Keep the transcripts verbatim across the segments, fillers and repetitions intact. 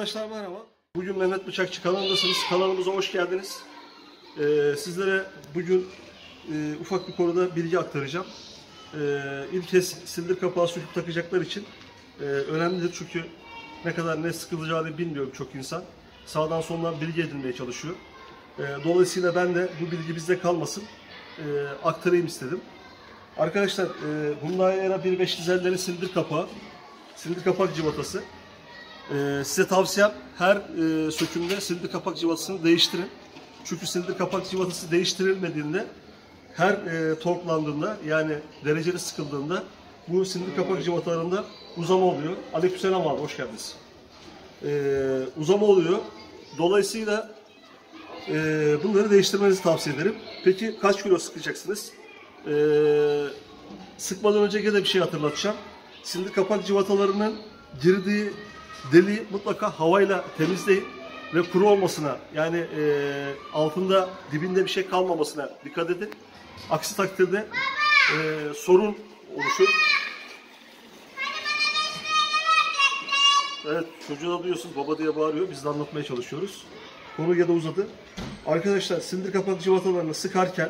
Arkadaşlar merhaba. Bugün Mehmet Bıçakçı kanalındasınız. Kanalımıza hoş geldiniz. Ee, sizlere bugün e, ufak bir konuda bilgi aktaracağım. Ee, ilk kez silindir kapağı söküp takacaklar için e, önemlidir çünkü ne kadar ne sıkılacağını bilmiyorum çok insan. Sağdan soldan bilgi edinmeye çalışıyor. E, dolayısıyla ben de bu bilgi bizde kalmasın e, aktarayım istedim. Arkadaşlar e, Hyundai Era bir beş dizellerin silindir kapağı, silindir kapak civatası. Ee, size tavsiyem her e, sökümde silindir kapak civatasını değiştirin. Çünkü silindir kapak civatası değiştirilmediğinde her e, torklandığında yani dereceli sıkıldığında bu silindir kapak civatalarında uzama oluyor. Aleykümselam abi, hoş geldiniz. Ee, uzama oluyor. Dolayısıyla e, bunları değiştirmenizi tavsiye ederim. Peki kaç kilo sıkacaksınız? Ee, sıkmadan önce gene bir şey hatırlatacağım. Silindir kapak civatalarının girdiği deliği mutlaka havayla temizleyin ve kuru olmasına, yani e, altında dibinde bir şey kalmamasına dikkat edin. Aksi takdirde e, sorun oluşur. Evet, çocuğu da duyuyorsunuz, baba diye bağırıyor. Biz de anlatmaya çalışıyoruz. Konu ya da uzadı. Arkadaşlar, silindir kapak civatalarını sıkarken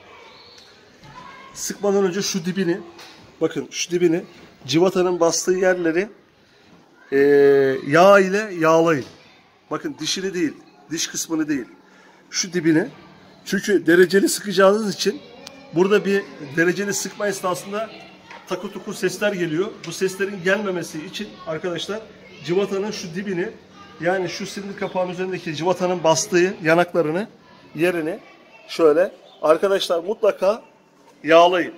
sıkmadan önce şu dibini, bakın şu dibini, civatanın bastığı yerleri Ee, yağ ile yağlayın. Bakın dişini değil, diş kısmını değil. Şu dibini. Çünkü dereceli sıkacağınız için burada bir dereceli sıkma esnasında takır tukur sesler geliyor. Bu seslerin gelmemesi için arkadaşlar civatanın şu dibini, yani şu silindir kapağının üzerindeki civatanın bastığı yanaklarını, yerini şöyle arkadaşlar mutlaka yağlayın.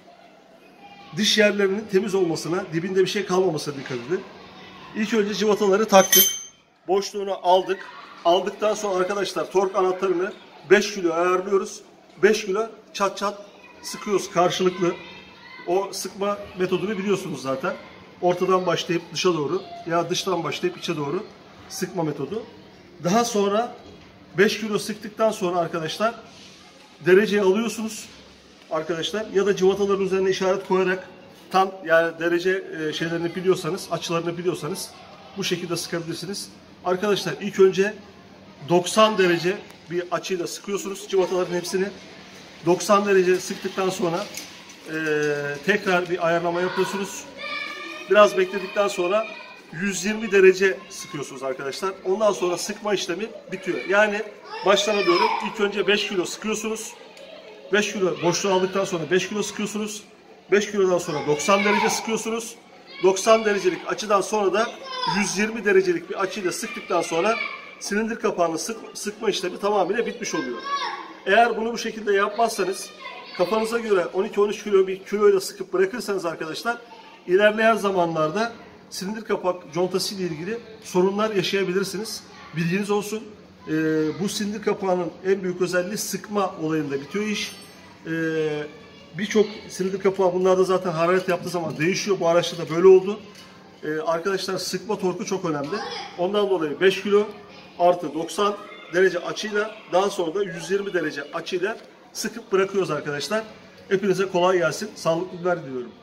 Diş yerlerinin temiz olmasına, dibinde bir şey kalmamasına dikkat edin. İlk önce civataları taktık. Boşluğunu aldık. Aldıktan sonra arkadaşlar tork anahtarını beş kilo ayarlıyoruz. beş kilo çat çat sıkıyoruz karşılıklı. O sıkma metodunu biliyorsunuz zaten. Ortadan başlayıp dışa doğru ya dıştan başlayıp içe doğru sıkma metodu. Daha sonra beş kilo sıktıktan sonra arkadaşlar dereceyi alıyorsunuz. Arkadaşlar ya da civataların üzerine işaret koyarak tam, yani derece şeylerini biliyorsanız, açılarını biliyorsanız bu şekilde sıkabilirsiniz. Arkadaşlar ilk önce doksan derece bir açıyla sıkıyorsunuz civataların hepsini. doksan derece sıktıktan sonra e, tekrar bir ayarlama yapıyorsunuz. Biraz bekledikten sonra yüz yirmi derece sıkıyorsunuz arkadaşlar. Ondan sonra sıkma işlemi bitiyor. Yani baştan doğru ilk önce beş kilo sıkıyorsunuz. beş kilo boşluğu aldıktan sonra beş kilo sıkıyorsunuz. beş kilodan sonra doksan derece sıkıyorsunuz. doksan derecelik açıdan sonra da yüz yirmi derecelik bir açıyla sıktıktan sonra silindir kapağını sık, sıkma işlemi tamamıyla bitmiş oluyor. Eğer bunu bu şekilde yapmazsanız, kafanıza göre on iki on üç kilo bir kiloyla sıkıp bırakırsanız arkadaşlar, ilerleyen zamanlarda silindir kapak contası ile ilgili sorunlar yaşayabilirsiniz. Bilginiz olsun. Ee, bu silindir kapağının en büyük özelliği sıkma olayında bitiyor iş. Ee, Birçok silindir kapağı bunlarda zaten hararet yaptığı zaman değişiyor. Bu araçta da böyle oldu. Ee, arkadaşlar sıkma torku çok önemli. Ondan dolayı beş kilo artı doksan derece açıyla, daha sonra da yüz yirmi derece açıyla sıkıp bırakıyoruz arkadaşlar. Hepinize kolay gelsin. Sağlıklı günler diliyorum.